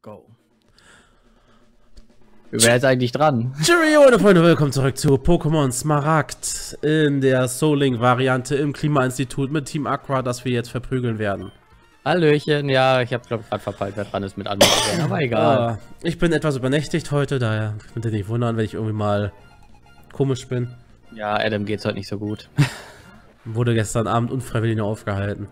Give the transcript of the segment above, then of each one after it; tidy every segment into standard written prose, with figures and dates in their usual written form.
go. Wer ist eigentlich dran? Cheerio, meine Freunde, willkommen zurück zu Pokémon Smaragd in der Soul Link-Variante im Klimainstitut mit Team Aqua, das wir jetzt verprügeln werden. Hallöchen, ja, ich habe glaube gerade verpeilt, wer dran ist mit anderen, aber egal. Ich bin etwas übernächtigt heute, daher könnt ihr nicht wundern, wenn ich irgendwie mal komisch bin. Ja, Adam geht's heute nicht so gut. Wurde gestern Abend unfreiwillig nur aufgehalten.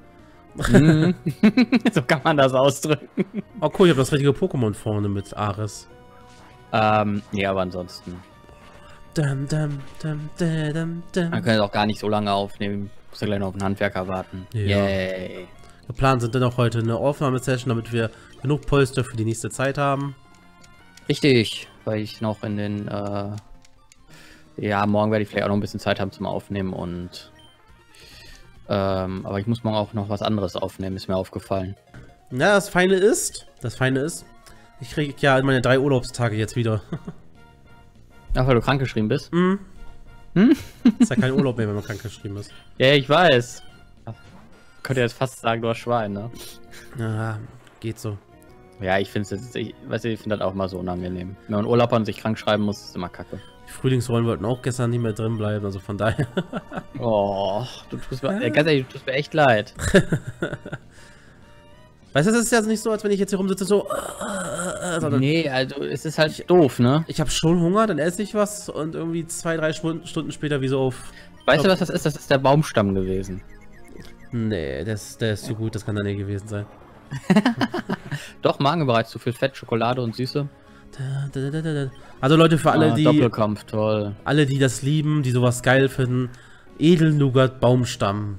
So kann man das ausdrücken. Oh cool, ich habe das richtige Pokémon vorne mit Ares. Ja, aber ansonsten. Man Man kann auch gar nicht so lange aufnehmen. Muss ja gleich noch auf den Handwerker warten. Ja. Yay. Geplant sind dennoch heute eine Aufnahmesession, damit wir genug Polster für die nächste Zeit haben. Richtig, weil ich noch in den, ja, morgen werde ich vielleicht auch noch ein bisschen Zeit haben zum Aufnehmen und, aber ich muss morgen auch noch was anderes aufnehmen, ist mir aufgefallen. Ja, das Feine ist, ich kriege ja meine 3 Urlaubstage jetzt wieder. Ach, weil du krankgeschrieben bist? Mhm. Ist ja kein Urlaub mehr, wenn man krankgeschrieben ist. Ja, ich weiß. Könnte jetzt fast sagen, du hast Schwein, ne? Ja, geht so. Ja, ich finde es, ich finde das auch mal so unangenehm. Wenn man Urlaub hat und sich krank schreiben muss, ist immer kacke. Die Frühlingsrollen wollten auch gestern nicht mehr drin bleiben, also von daher. Oh, du tust mir, ganz ehrlich, du tust mir echt leid. Weißt du, das ist ja nicht so, als wenn ich jetzt hier rumsitze, so. Sondern nee, also es ist halt doof, ne? ich habe schon Hunger, dann esse ich was und irgendwie 2-3 Stunden später wie so auf. Weißt du, was das ist? Das ist der Baumstamm gewesen. Nee, der ist zu gut, das kann da nicht gewesen sein. Doch, Magenbereich, zu viel Fett, Schokolade und Süße. Also Leute, für alle, die Doppelkampf, toll. Alle, die das lieben, die sowas geil finden, Edelnougat Baumstamm.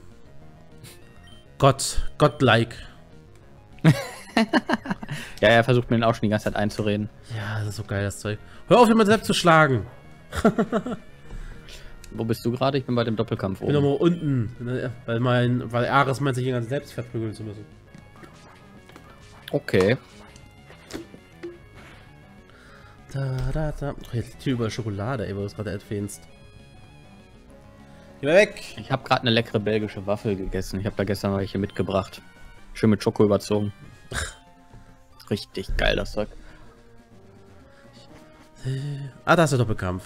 Godlike. Ja, er versucht mir den auch schon die ganze Zeit einzureden. Ja, das ist so geil, das Zeug. Hör auf, immer selbst zu schlagen. Wo bist du gerade? Ich bin bei dem Doppelkampf oben. Ich bin nochmal unten, weil Ares meint, sich hier ganz selbst verprügeln zu müssen. Okay. Oh, jetzt liegt hier überall Schokolade, ey, wo du es gerade erwähnst. Geh mal weg! Ich habe gerade eine leckere belgische Waffel gegessen. Ich habe da gestern welche mitgebracht. Schön mit Schoko überzogen. Richtig geil, das Zeug. Da ist der Doppelkampf.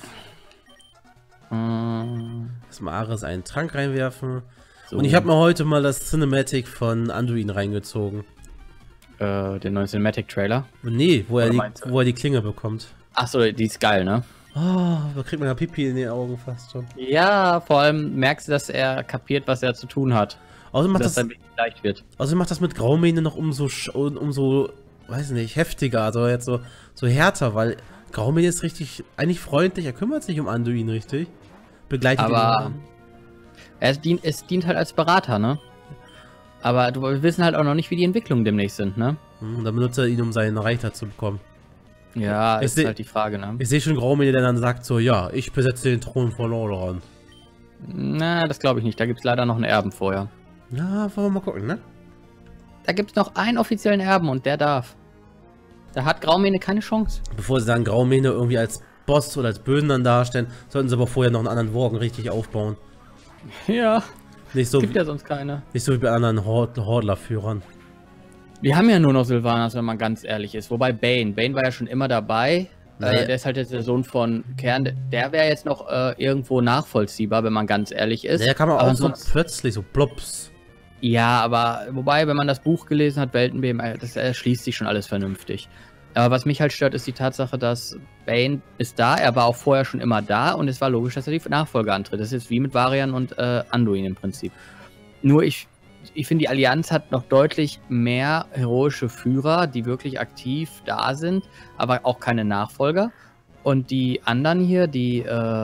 Erstmal Ares einen Trank reinwerfen. So. Und ich habe mir heute mal das Cinematic von Anduin reingezogen. Den neuen Cinematic-Trailer? Nee, wo er die Klinge bekommt. Achso, die ist geil, ne? Oh, da kriegt man ja Pipi in den Augen fast schon. Ja, vor allem merkst du, dass er kapiert, was er zu tun hat. Außerdem macht dass das leicht wird. Außerdem macht das mit Graumähne noch umso, weiß nicht, heftiger, also jetzt so härter, weil Graumähne ist richtig, eigentlich freundlich, er kümmert sich um Anduin richtig. Begleitet ihn. Aber es dient halt als Berater, ne? Aber wir wissen halt auch noch nicht, wie die Entwicklungen demnächst sind, ne? Und dann benutzt er ihn, um seinen Reiter zu bekommen. Ja, ist halt die Frage, ne? Ich sehe schon Graumähne, der dann sagt so, ja, ich besetze den Thron von Lordaeron. Na, das glaube ich nicht. Da gibt es leider noch einen Erben vorher. Ja, wollen wir mal gucken, ne? Da gibt es noch einen offiziellen Erben und der darf. Da hat Graumähne keine Chance. Bevor sie dann Graumähne irgendwie als Boss oder als Bösen dann darstellen, sollten sie aber vorher noch einen anderen Worgen richtig aufbauen. Ja. Nicht so gibt ja sonst keine. Nicht so wie bei anderen Hordler-Führern. Wir haben ja nur noch Sylvanas, wenn man ganz ehrlich ist. Wobei Bane war ja schon immer dabei. Naja. Der ist halt jetzt der Sohn von Kern. Der wäre jetzt noch irgendwo nachvollziehbar, wenn man ganz ehrlich ist. Der kann man auch so plötzlich, so plops. Ja, aber wobei, wenn man das Buch gelesen hat, Weltenbeben, das erschließt sich schon alles vernünftig. Aber was mich halt stört, ist die Tatsache, dass Bane ist da, er war auch vorher schon immer da und es war logisch, dass er die Nachfolge antritt. Das ist jetzt wie mit Varian und Anduin im Prinzip. Nur ich finde, die Allianz hat noch deutlich mehr heroische Führer, die wirklich aktiv da sind, aber auch keine Nachfolger. Und die anderen hier, die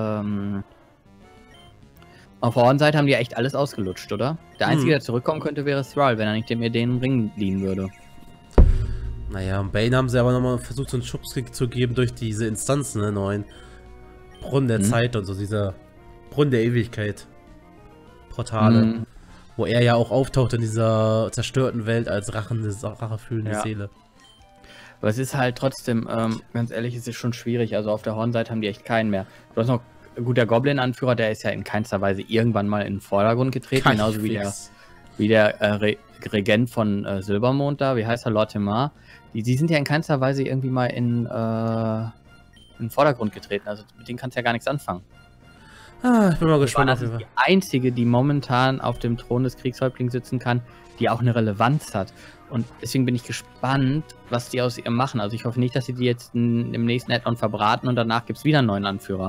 auf der Hornseite haben die ja echt alles ausgelutscht, oder? Der Einzige, der zurückkommen könnte, wäre Thrall, wenn er nicht dem den Ring liehen würde. Naja, und Bane haben sie aber nochmal versucht, so einen Schubskick zu geben durch diese Instanzen, ne, neuen Brunnen der Zeit und so, dieser Brunnen der Ewigkeit. Portale. Wo er ja auch auftaucht in dieser zerstörten Welt als rachefühlende Seele. Aber es ist halt trotzdem, ganz ehrlich, es ist schon schwierig. Also auf der Hornseite haben die echt keinen mehr. Du hast noch, gut, der Goblin-Anführer, der ist ja in keinster Weise irgendwann mal in den Vordergrund getreten, genauso wie der Wie der Regent von Silbermond da, wie heißt er, Lortimar, die sind ja in keinster Weise irgendwie mal in den Vordergrund getreten. Also mit denen kannst du ja gar nichts anfangen. Ah, ich bin mal gespannt. Das ist die einzige, die momentan auf dem Thron des Kriegshäuptlings sitzen kann, die auch eine Relevanz hat. Und deswegen bin ich gespannt, was die aus ihr machen. Also ich hoffe nicht, dass sie die jetzt im nächsten Add-on verbraten und danach gibt es wieder einen neuen Anführer.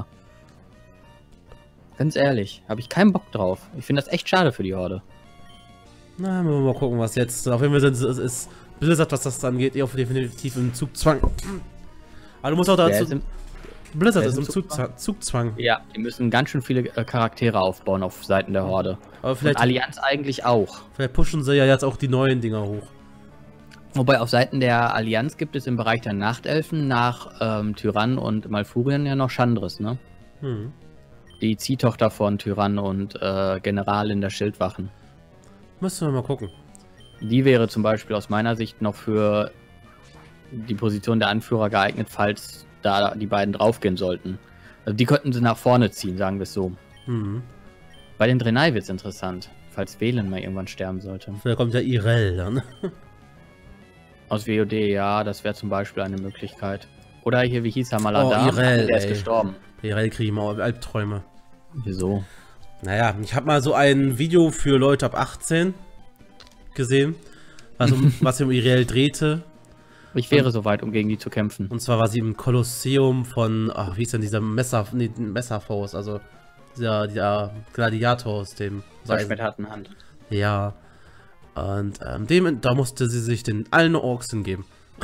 Ganz ehrlich, habe ich keinen Bock drauf. Ich finde das echt schade für die Horde. Na, müssen wir mal gucken, was jetzt. Auf jeden Fall ist Blizzard, was das angeht, eher definitiv im Zugzwang. Aber du musst auch dazu. Blizzard ist im Zugzwang. Ja, die müssen ganz schön viele Charaktere aufbauen auf Seiten der Horde. Aber vielleicht. Und Allianz eigentlich auch. Vielleicht pushen sie ja jetzt auch die neuen Dinger hoch. Wobei auf Seiten der Allianz gibt es im Bereich der Nachtelfen nach Tyrann und Malfurien ja noch Chandris, ne? Hm. Die Ziehtochter von Tyrann und Generalin der Schildwachen. Müssen wir mal gucken. Die wäre zum Beispiel aus meiner Sicht noch für die Position der Anführer geeignet, falls da die beiden draufgehen sollten. Also die könnten sie nach vorne ziehen, sagen wir es so. Mhm. Bei den Draenei wird es interessant, falls Velen mal irgendwann sterben sollte. Vielleicht kommt ja Irel dann. Aus WoD, ja, das wäre zum Beispiel eine Möglichkeit. Oder hier, wie hieß er, Maladar? Oh, Irel, der ist gestorben. Irel kriege ich mal Albträume. Wieso? Naja, ich habe mal so ein Video für Leute ab 18 gesehen, was um Irel drehte. Ich wäre soweit, um gegen die zu kämpfen. Und zwar war sie im Kolosseum von, wie ist denn dieser Messerfaust, also dieser Gladiator aus dem Mit harten Hand. Ja. Und da musste sie sich den allen Orks hingeben.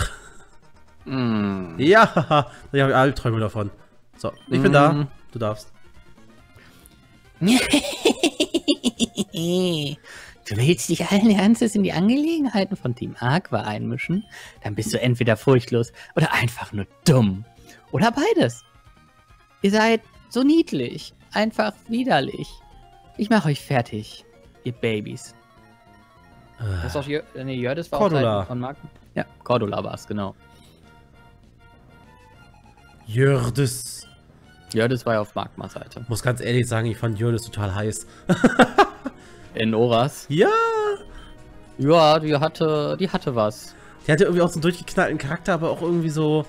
Mm. Ja, ich habe Albträume davon. So, ich bin da. Du darfst. Du willst dich allen Ernstes in die Angelegenheiten von Team Aqua einmischen? Dann bist du entweder furchtlos oder einfach nur dumm. Oder beides. Ihr seid so niedlich, einfach widerlich. Ich mache euch fertig, ihr Babys. Das ist auch Jördis war Cordula. auch von Mark. Ja, Cordula war es, genau. Jördis. Jördis war ja auf Magmas Seite. Muss ganz ehrlich sagen, ich fand Jördis total heiß. In Oras? Ja! Ja, die hatte was. Die hatte irgendwie auch so einen durchgeknallten Charakter, aber auch irgendwie so...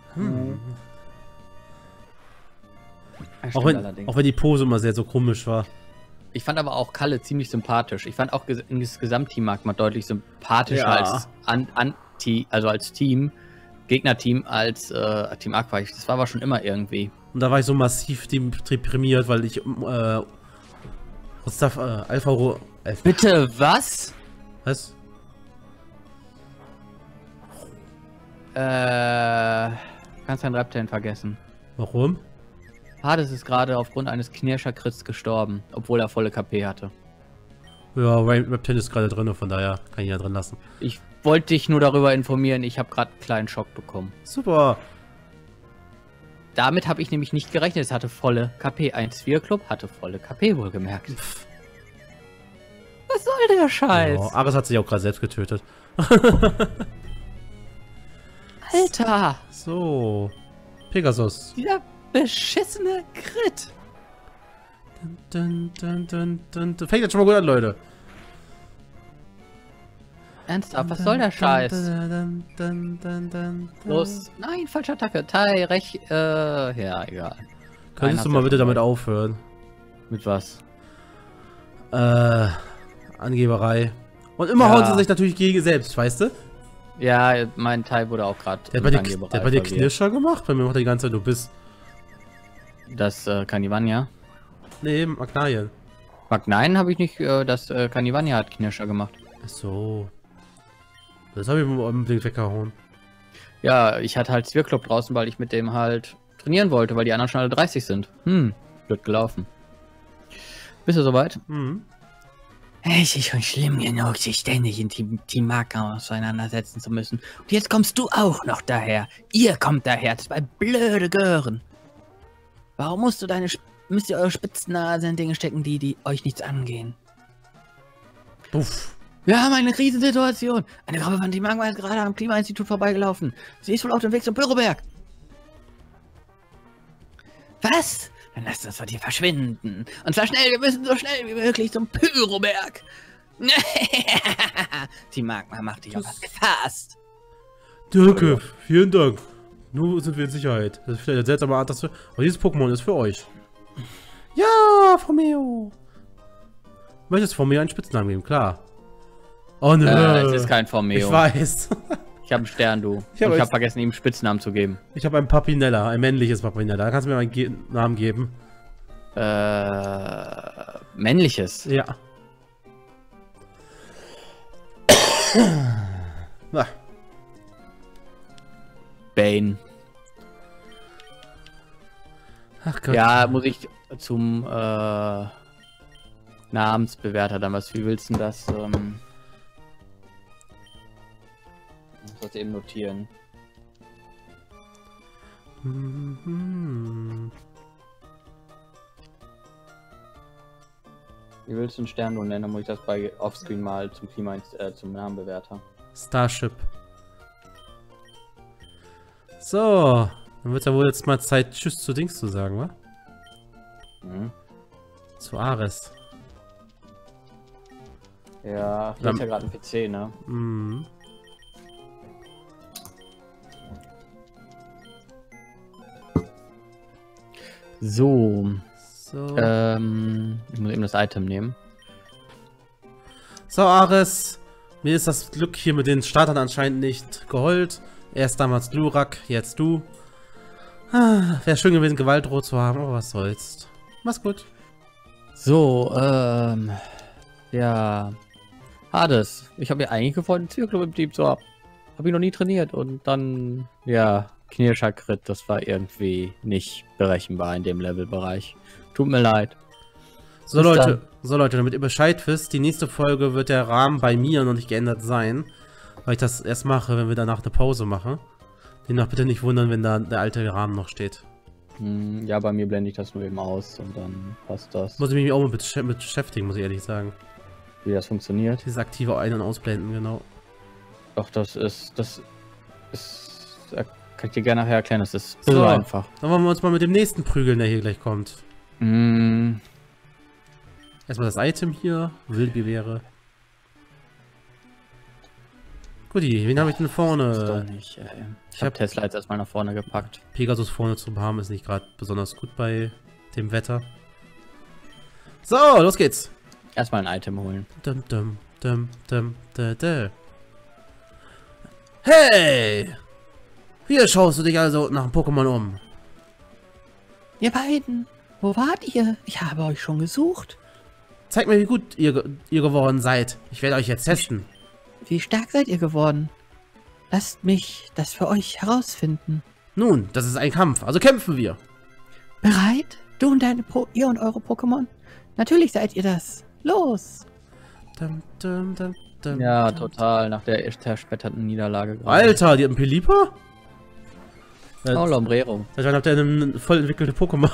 Auch wenn die Pose immer sehr so komisch war. Ich fand aber auch Kalle ziemlich sympathisch. Ich fand auch das Gesamtteam Magma deutlich sympathischer als als Team, Gegnerteam, als Team Aqua. Das war aber schon immer irgendwie. Und da war ich so massiv deprimiert, weil ich Alpha. Bitte, was? Was? Kannst deinen Reptilien vergessen. Warum? Hades ist gerade aufgrund eines Knirscher-Crits gestorben, obwohl er volle KP hatte. Ja, Reptil ist gerade drin, von daher kann ich ja drin lassen. Ich wollte dich nur darüber informieren, ich habe gerade einen kleinen Schock bekommen. Super. Damit habe ich nämlich nicht gerechnet, es hatte volle KP. Ein Sphere-Club hatte volle KP, wohlgemerkt. Was soll der Scheiß? Oh, Ares hat sich auch gerade selbst getötet. Alter! So. Pegasus. Dieser beschissene Crit. Fängt jetzt schon mal gut an, Leute. Ernsthaft, was soll der Scheiß? Los. Nein, falsche Attacke. Tai, ja, egal. Könntest du mal bitte damit aufhören? Mit was? Angeberei. Und immer hauen sie sich natürlich gegen selbst, weißt du? Ja, mein Tai wurde auch gerade. Der hat bei dir Knirscher gemacht? Bei mir macht er die ganze Zeit, du bist. Das Kanivania? Nee, Magnarien. Magnarien habe ich nicht, das Kanivania hat Knirscher gemacht. Ach so. Das habe ich unbedingt weggehauen. Ja, ich hatte halt Sphere-Club draußen, weil ich mit dem halt trainieren wollte, weil die anderen schon alle 30 sind. Blöd gelaufen. Bist du soweit? Es ist schon schlimm genug, sich ständig in Team Magma auseinandersetzen zu müssen. Und jetzt kommst du auch noch daher. Ihr kommt daher, zwei blöde Gören. Warum müsst ihr eure Spitznase in Dinge stecken, die euch nichts angehen? Puff. Wir haben eine Krisensituation. Eine Gruppe von Team Magma ist gerade am Klimainstitut vorbeigelaufen. Sie ist wohl auf dem Weg zum Pyroberg. Was? Dann lasst uns von hier verschwinden. Und zwar schnell, wir müssen so schnell wie möglich zum Pyroberg. Die Magma macht dich aber gefasst. Danke, vielen Dank. Nur sind wir in Sicherheit. Das ist vielleicht eine seltsame Art, dass wir... Aber dieses Pokémon ist für euch. Ja, Formeo. Möchtest du Formeo einen Spitznamen geben? Klar. Oh ne. Es ist kein Formeo. Ich weiß. Ich habe einen Stern, du. Ich hab vergessen, ihm einen Spitznamen zu geben. Ich habe ein Papinella, ein männliches Papinella. Da kannst du mir einen Namen geben. Männliches? Ja. Na. Bane. Ach Gott. Ja, muss ich zum Namensbewerter dann was. Wie willst du denn das? Ich muss das eben notieren. Wie willst du einen Stern nennen? Dann muss ich das bei Offscreen mal zum zum Namenbewerter. Starship. So. Dann wird ja wohl jetzt mal Zeit, Tschüss zu Dings zu sagen, wa? Mhm. Zu Ares. Ja, hier ist ja gerade ein PC, ne? Mhm. So. So. Ich muss eben das Item nehmen. So, Ares. Mir ist das Glück hier mit den Startern anscheinend nicht geheult. Erst damals Glurak, jetzt du. Wäre schön gewesen, Gewaltrot zu haben, aber was soll's. Mach's gut. So, ja. Hades. Ich habe ja eigentlich gefreut, einen Zirkel im Team zu haben. Habe ich noch nie trainiert und dann, ja, Knirscher-Crit, das war irgendwie nicht berechenbar in dem Levelbereich. Tut mir leid. So Leute, damit ihr Bescheid wisst, die nächste Folge wird der Rahmen bei mir noch nicht geändert sein. Weil ich das erst mache, wenn wir danach eine Pause machen. Demnach bitte nicht wundern, wenn da der alte Rahmen noch steht. Ja, bei mir blende ich das nur eben aus und dann passt das. Muss ich mich auch mit beschäftigen, muss ich ehrlich sagen. Wie das funktioniert. Dieses aktive Ein- und Ausblenden, genau. Doch, das ist, kann ich dir gerne nachher erklären, das ist so einfach. Dann wollen wir uns mal mit dem nächsten prügeln, der hier gleich kommt. Erstmal das Item hier, Wildbeere. Guti, wen habe ich denn vorne? Nicht, ich habe Tesla jetzt erstmal nach vorne gepackt. Pegasus vorne zu haben ist nicht gerade besonders gut bei dem Wetter. So, los geht's. Erstmal ein Item holen. Hey! Hier schaust du dich also nach dem Pokémon um. Ihr beiden, wo wart ihr? Ich habe euch schon gesucht. Zeig mir, wie gut ihr geworden seid. Ich werde euch jetzt testen. Wie stark seid ihr geworden? Lasst mich das für euch herausfinden. Nun, das ist ein Kampf, also kämpfen wir. Bereit? Du und ihr und eure Pokémon? Natürlich seid ihr das. Los! Ja, total. Nach der zerspetterten Niederlage. Alter, die hat einen Pelipper? Oh, Lombrero. Dann habt ihr eine voll entwickelte Pokémon.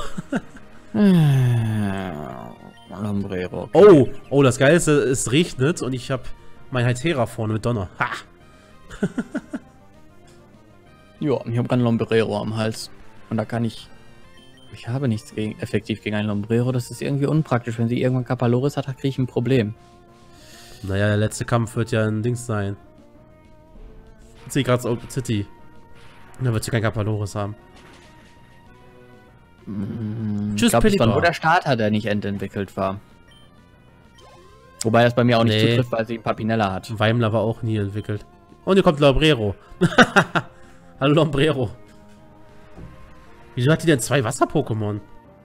Lombrero. Okay. Oh, das Geilste, es regnet und ich habe mein Hytera vorne mit Donner. Ha! Ja, ich habe gerade Lombrero am Hals. Und da kann ich... Ich habe nichts effektiv gegen einen Lombrero. Das ist irgendwie unpraktisch. Wenn sie irgendwann Kapaloris hat, kriege ich ein Problem. Naja, der letzte Kampf wird ja ein Dings sein. Ich sehe gerade Open City. Da wird sie kein Kapaloris haben. Tschüss, ich glaube, es war nur der Starter, der nicht entwickelt war. Wobei das bei mir auch nicht zutrifft, weil sie einen Papinella hat. Weimler war auch nie entwickelt. Und hier kommt Lombrero. Hallo Lombrero. Wieso hat die denn 2 Wasser-Pokémon?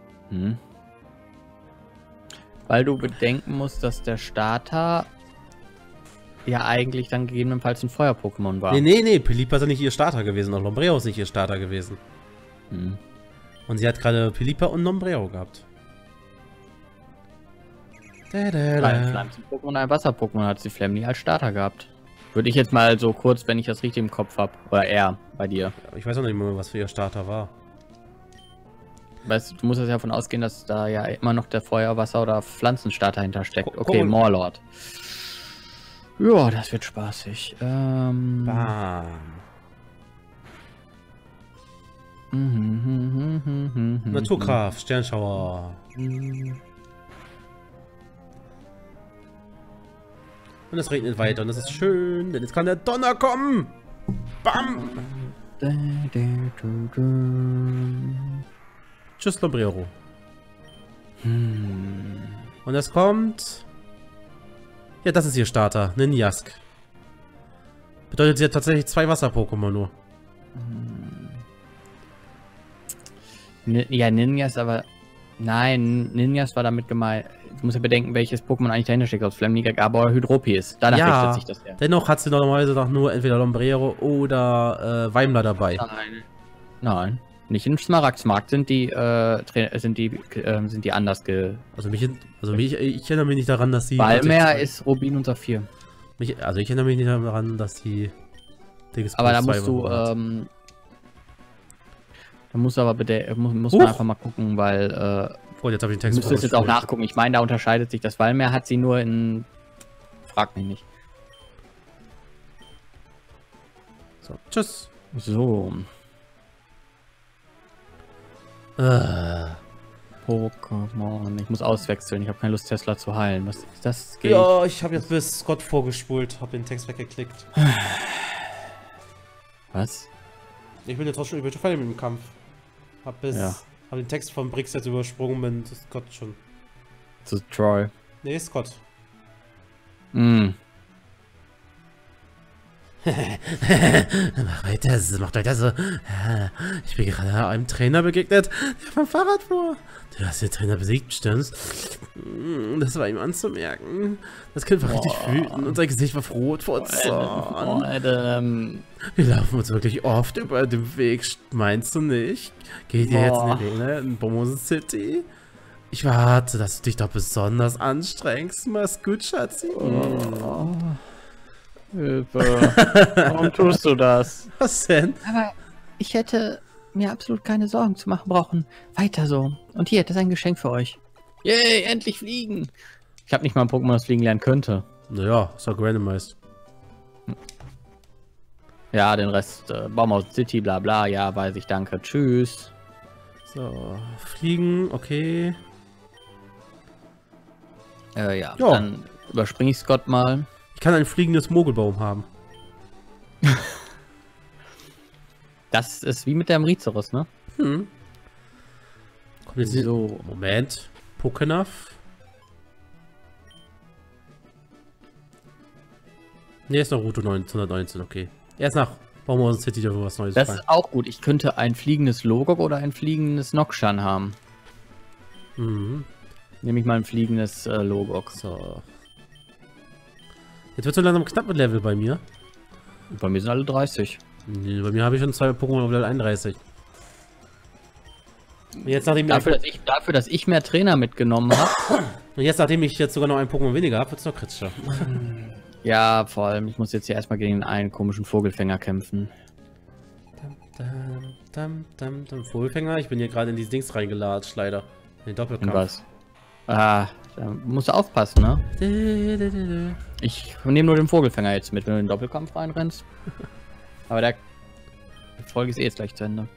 Weil du bedenken musst, dass der Starter ja eigentlich dann gegebenenfalls ein Feuer-Pokémon war. Nee, Pelipper ist ja nicht ihr Starter gewesen. Auch Lombrero ist nicht ihr Starter gewesen. Und sie hat gerade Pelipper und Lombrero gehabt. Ein Pflanzen-Pokémon und ein Wasser-Pokémon hat sie Flamly als Starter gehabt. Würde ich jetzt mal so kurz, wenn ich das richtig im Kopf habe. Oder er bei dir. Ich weiß auch nicht mehr, was für ihr Starter war. Weißt du, du musst ja davon ausgehen, dass da ja immer noch der Feuer-, Wasser- oder Pflanzenstarter hintersteckt. Okay, Morlord. Ja, das wird spaßig. Bam. Naturkraft, Sternschauer. Und es regnet weiter und das ist schön, denn jetzt kann der Donner kommen. Bam! Tschüss, Lombrero. Und es kommt... Ja, das ist ihr Starter, Ninjask. Bedeutet, sie hat tatsächlich 2 Wasser-Pokémon nur. Ja, Ninjas, aber... Nein, Ninjas war damit gemeint. Du musst ja bedenken, welches Pokémon eigentlich dahinter steckt. Aus Flaminiga, aber Hydropies. Danach Ja, richtet sich das ja. Dennoch hat sie normalerweise noch nur entweder Lombrero oder Weimler dabei. Nein. Nein. Nicht in Smaragdsmarkt sind die anders Ich erinnere mich nicht daran, dass sie... Balmer ist Rubin und Saphir. Ich erinnere mich nicht daran, dass sie... Aber da musst du, da musst du aber muss man einfach mal gucken, weil, jetzt habe ich den Text. du müsstest jetzt auch nachgucken. Ich meine, da unterscheidet sich das. Balmer hat sie nur in... Frag mich nicht. So, tschüss. So. Pokémon. Ich muss auswechseln. Ich habe keine Lust, Tesla zu heilen. Was ist das? Ja, ich habe jetzt bis Scott vorgespult. Habe den Text weggeklickt. Was? Ich bin jetzt trotzdem fertig mit dem Kampf. Hab den Text von Brix jetzt übersprungen, bin zu Scott schon. Zu Troy. Nee, Scott. Mach weiter so. Ich bin gerade einem Trainer begegnet, der vom Fahrrad fuhr. Du hast den Trainer besiegt, stimmt's? Das war ihm anzumerken. Das Kind war richtig wütend und sein Gesicht war rot vor Zorn. Wir laufen uns wirklich oft über den Weg, meinst du nicht? Geht ihr jetzt in die Arena in Bomose City? Ich warte, dass du dich doch besonders anstrengst. Mach's gut, Schatzi. Hilfe. Warum tust du das? Was denn? Aber ich hätte mir absolut keine Sorgen zu machen brauchen. Weiter so. Und hier, das ist ein Geschenk für euch. Yay, endlich fliegen. Ich habe nicht mal ein Pokémon, das fliegen lernen könnte. Naja, ist doch randomized. Ja, den Rest, Baumhaus City, bla bla, ja, weiß ich, danke, tschüss. So, fliegen, okay. Ja, dann überspringe ich Scott mal. Ich kann ein fliegendes Mogelbaum haben. Das ist wie mit der Amrizeros, ne? Kommt jetzt So. Moment. Pokénuff. Ne, ist noch Route 1919, okay. Erst nach Baumhaus City dürfen wir was Neues Das fallen. ist auch gut. Ich könnte ein fliegendes Logok oder ein fliegendes Nokshan haben. Nehme ich mal ein fliegendes Logok. So. Jetzt wird so langsam knapp mit Level bei mir. Bei mir sind alle 30. Nee, bei mir habe ich schon 2 Pokémon auf Level 31. Und jetzt, nachdem Dafür, dass ich mehr Trainer mitgenommen habe. und jetzt, nachdem ich jetzt sogar noch ein Pokémon weniger habe, wird es noch kritischer. Ja, vor allem, ich muss jetzt hier erstmal gegen einen komischen Vogelfänger kämpfen. Vogelfänger, ich bin hier gerade in diese Dings reingelatscht, leider. In den Doppelkampf. Was? Ah, da musst du aufpassen, ne? Ich nehme nur den Vogelfänger jetzt mit, wenn du in den Doppelkampf reinrennst. Aber die Folge ist eh jetzt gleich zu Ende.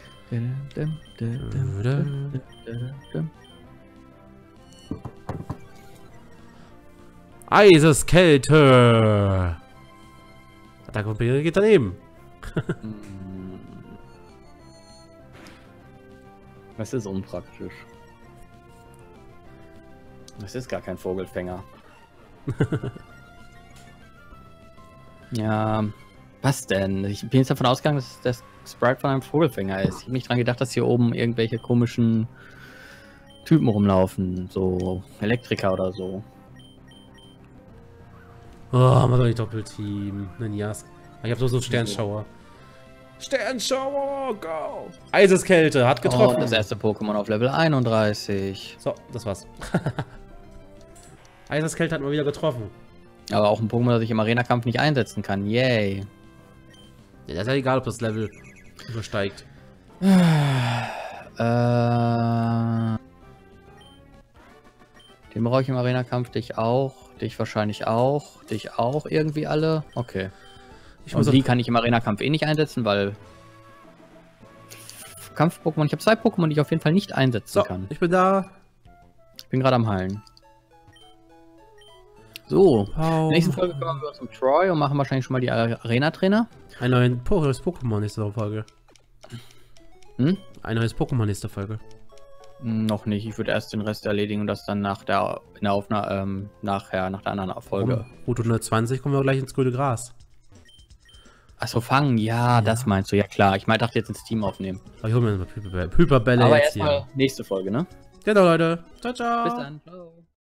Eiseskälte! Attacke geht daneben. Das ist unpraktisch. Das ist gar kein Vogelfänger. Ja, was denn? Ich bin jetzt davon ausgegangen, dass das Sprite von einem Vogelfänger ist. Ich habe nicht dran gedacht, dass hier oben irgendwelche komischen Typen rumlaufen. So Elektriker oder so. Oh, mal doch nicht Doppelteam. Ninjas. Ich habe so einen Sternschauer. Sternschauer, go! Eiseskälte, hat getroffen. Oh, das erste Pokémon auf Level 31. So, das war's. Eiseskälte hat mal wieder getroffen. Aber auch ein Pokémon, das ich im Arena-Kampf nicht einsetzen kann. Yay. Ja, das ist ja egal, ob das Level übersteigt. Den brauche ich im Arena-Kampf, dich auch. Dich wahrscheinlich auch. Dich auch irgendwie alle. Okay. Und die kann ich im Arena-Kampf eh nicht einsetzen, weil Kampf-Pokémon, ich habe 2 Pokémon, die ich auf jeden Fall nicht einsetzen kann. Ich bin da. Ich bin gerade am Heilen. So, in Oh. der nächsten Folge kümmern wir uns um Troy und machen wahrscheinlich schon mal die Arena-Trainer. Ein neues Pokémon nächste Folge. Hm? Ein neues Pokémon nächste Folge. Noch nicht. Ich würde erst den Rest erledigen und das dann nach der Aufnahme, nachher, nach der anderen Folge. Route 120 kommen wir gleich ins grüne Gras. Achso, fangen, ja, das meinst du, ja klar. Ich dachte jetzt ins Team aufnehmen. Aber ich hole mir mal Hyperbälle Aber jetzt erstmal hier. nächste Folge, ne? Genau, Leute. Ciao, ciao. Bis dann. Ciao.